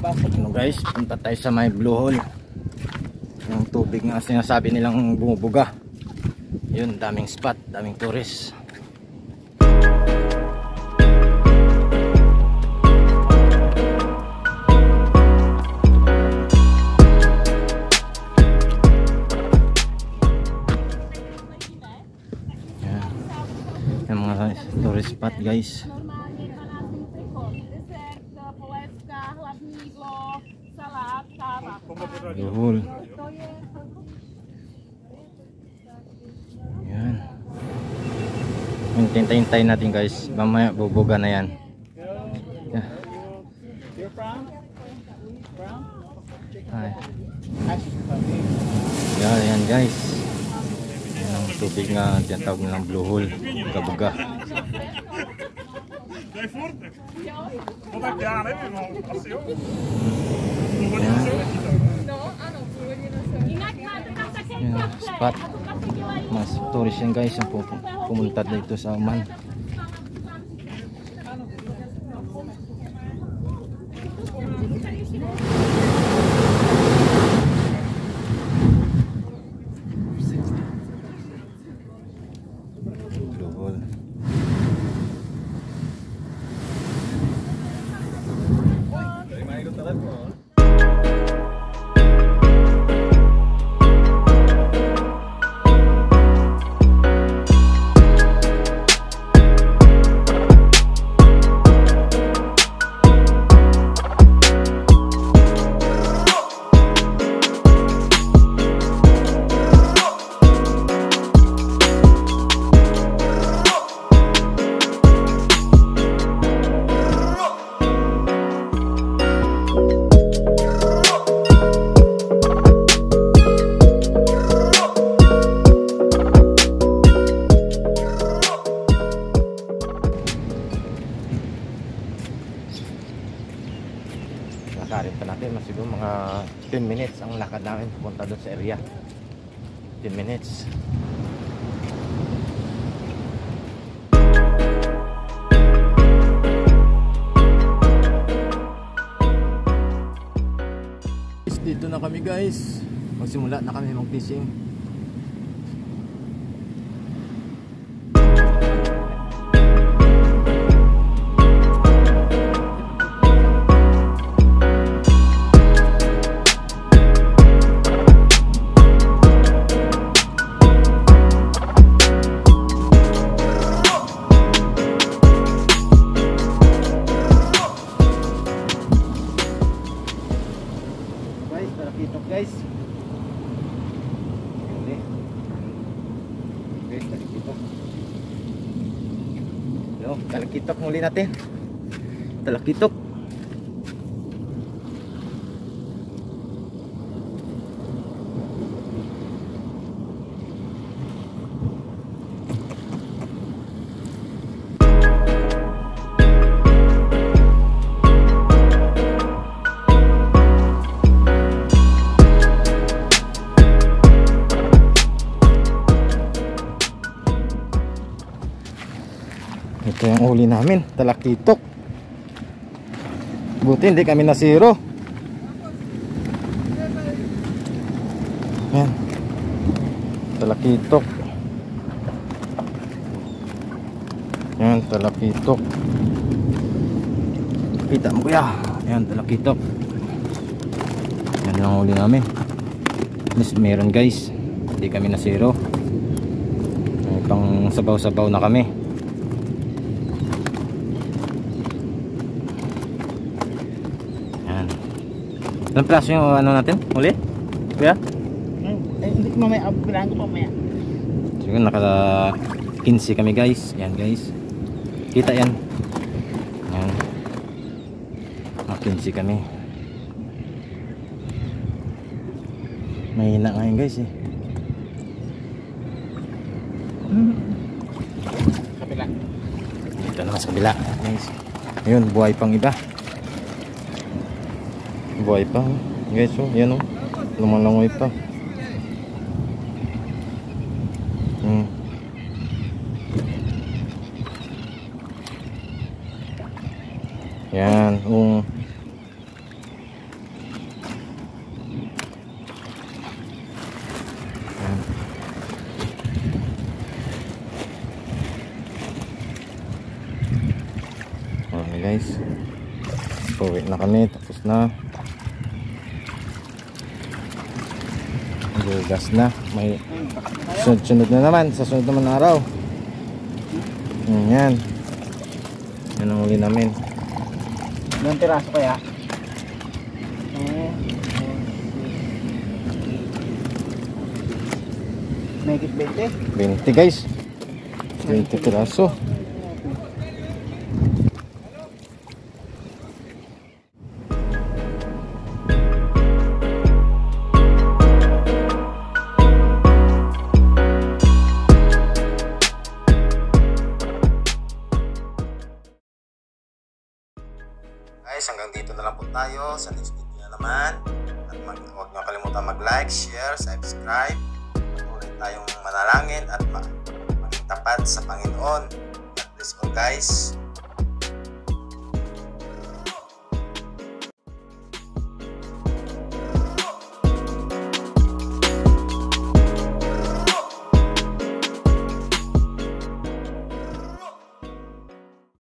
Ano guys, punta tayo sa may Blue Hole. Yung tubig nga sinasabi nilang bumubuga. Yun, daming spot, daming tourist. Yan. Yung mga tourist spot guys. Blue Hole. Yan. Hintay-hintay natin guys. Mamaya bubuga na yan. Yeah. Yan guys. Yan ang tubig nga tinatawag nilang Blue Hole. Buga-buga. Yan, spot. Mas tourist yan guys ang pumunta dito sa Oman. Blue Hole. Lakarin pa natin, mas siguro mga 10 minutes ang lakad namin pupunta doon sa area. 10 minutes. Dito na kami guys. Magsimula na kami mag-fishing. Guys, talakitok. Yo, talakitok muli natin. Talakitok. Ito yung huli namin, talakitok. Buti hindi kami nasiro. Yan, talakitok. Yan, talakitok. Kita mo kuya. Yan, talakitok. Yan ang huli namin. Meron guys, hindi kami nasiro. May pang sabaw-sabaw na kami. Ilang praso yung ano natin? Uli? Kuya? Hindi ko mamaya, bilang ko mamaya. Siguro naka 15 kami guys. Yan guys. Kita yan. Yan. Naka 15 kami. Mahina ngayon guys eh. Kabila. Dito naman sa kabila guys. Ayun, buhay pang iba. Buhay pa guys, oh, yan oh, lumalangoy pa. Yan, Okay guys, pauwi na kami, tapos na. Gas na, may sunod na naman sa sunod naman na araw. Yan ang huli namin. Ilang piraso kaya? Make it 20? 20 guys, 20 piraso. Guys, hanggang dito na lang po tayo sa next video na naman. At huwag nyo kalimutan mag-like, share, subscribe. Patuloy tayong manalangin at maging tapat sa Panginoon. God bless all guys.